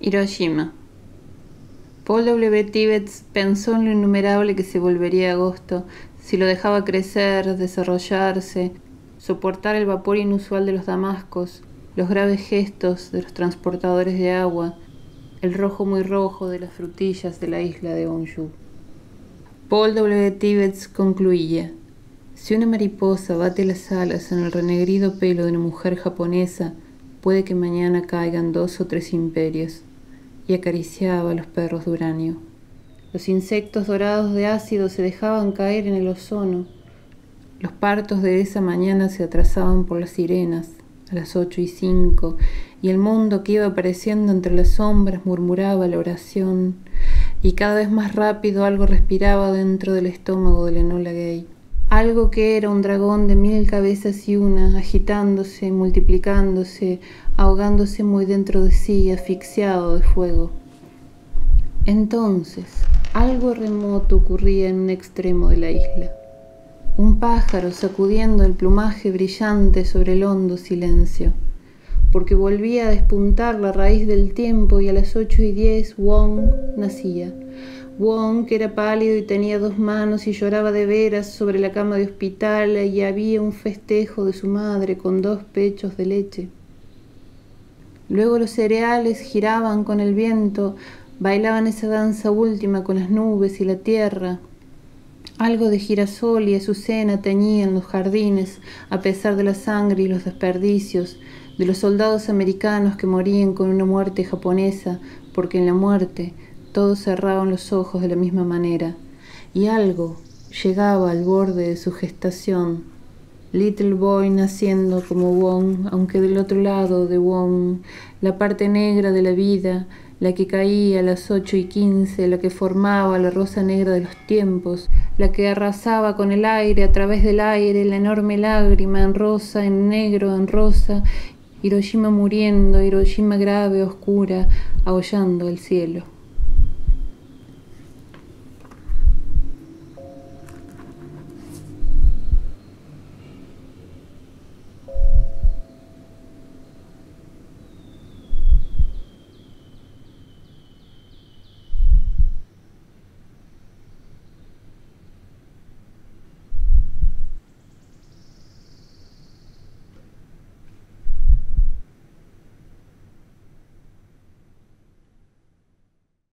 Hiroshima. Paul W. Tibbets pensó en lo innumerable que se volvería agosto si lo dejaba crecer, desarrollarse, soportar el vapor inusual de los damascos, los graves gestos de los transportadores de agua, el rojo muy rojo de las frutillas de la isla de Honshu. Paul W. Tibbets concluía: si una mariposa bate las alas en el renegrido pelo de una mujer japonesa, puede que mañana caigan 2 o 3 imperios. Y acariciaba a los perros de uranio. Los insectos dorados de ácido se dejaban caer en el ozono. Los partos de esa mañana se atrasaban por las sirenas, a las 8:05, y el mundo que iba apareciendo entre las sombras murmuraba la oración, y cada vez más rápido algo respiraba dentro del estómago de Enola Gay. Algo que era un dragón de 1000 cabezas y una, agitándose, multiplicándose, ahogándose muy dentro de sí, asfixiado de fuego. Entonces, algo remoto ocurría en un extremo de la isla. Un pájaro sacudiendo el plumaje brillante sobre el hondo silencio, porque volvía a despuntar la raíz del tiempo y a las 8:10 Wong nacía. Wong, que era pálido y tenía 2 manos y lloraba de veras sobre la cama de hospital, y había un festejo de su madre con 2 pechos de leche. Luego los cereales giraban con el viento, bailaban esa danza última con las nubes y la tierra. Algo de girasol y azucena teñían los jardines, a pesar de la sangre y los desperdicios, de los soldados americanos que morían con una muerte japonesa, porque en la muerte todos cerraban los ojos de la misma manera, y algo llegaba al borde de su gestación. Little Boy naciendo como Wong, aunque del otro lado de Wong, la parte negra de la vida, la que caía a las 8:15, la que formaba la rosa negra de los tiempos, la que arrasaba con el aire, a través del aire, la enorme lágrima en rosa, en negro, en rosa, Hiroshima muriendo, Hiroshima grave, oscura, aullando el cielo.